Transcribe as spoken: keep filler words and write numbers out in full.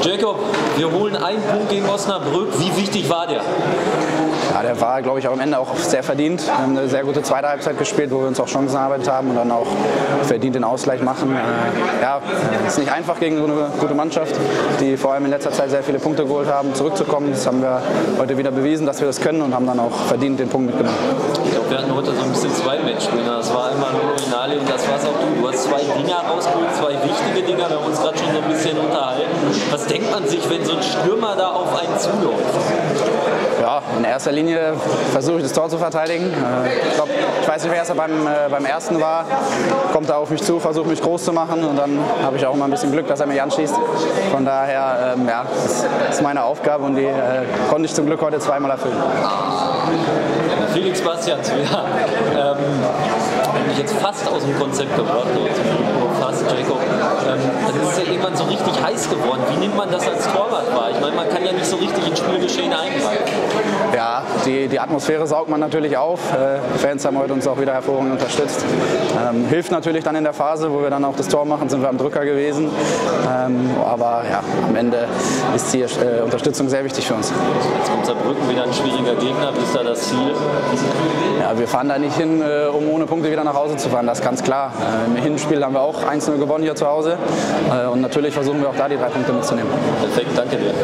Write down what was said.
Jacob, wir holen einen Punkt gegen Osnabrück. Wie wichtig war der? Ja, der war, glaube ich, auch am Ende auch sehr verdient. Wir haben eine sehr gute zweite Halbzeit gespielt, wo wir uns auch Chancen erarbeitet haben und dann auch verdient den Ausgleich machen. Äh, ja, es ist nicht einfach gegen so eine gute Mannschaft, die vor allem in letzter Zeit sehr viele Punkte geholt haben, zurückzukommen. Das haben wir heute wieder bewiesen, dass wir das können und haben dann auch verdient den Punkt mitgenommen. Ich glaube, wir hatten heute so ein bisschen zwei Matchwinner. Das war einmal Lolo Inali und das war es auch du. Du hast zwei Dinger rausgeholt, zwei wichtige Dinger. Wir haben uns gerade schon so ein bisschen unterhalten. Was denkt man sich, wenn so ein Stürmer da auf einen zuläuft? Ja, in erster Linie versuche ich das Tor zu verteidigen. Ich, glaub, ich weiß nicht, wer es beim, äh, beim ersten war. Kommt er auf mich zu, versucht mich groß zu machen und dann habe ich auch immer ein bisschen Glück, dass er mich anschießt. Von daher, ähm, ja, das ist meine Aufgabe und die äh, konnte ich zum Glück heute zweimal erfüllen. Felix Bastians, ja, ähm, mich jetzt fast aus dem Konzept gebracht, fast, Jacob. Ähm, das ist ja irgendwann so richtig heiß geworden. Wie nimmt man das als Torwart wahr? Ich meine, man kann ja nicht so richtig ins Spielgeschehen eingreifen. Ja, die, die Atmosphäre saugt man natürlich auf. Äh, die Fans haben heute uns auch wieder hervorragend unterstützt. Ähm, hilft natürlich dann in der Phase, wo wir dann auch das Tor machen, sind wir am Drücker gewesen. Ähm, aber ja, am Ende ist die äh, Unterstützung sehr wichtig für uns. Jetzt kommt Saarbrücken, wieder ein schwieriger Gegner. Wie ist da das Ziel? Ja, wir fahren da nicht hin, äh, um ohne Punkte wieder nach Hause zu fahren, das ist ganz klar. Äh, Im Hinspiel haben wir auch eins null gewonnen hier zu Hause. Äh, und natürlich versuchen wir auch da die drei Punkte mitzunehmen. Perfekt, danke dir.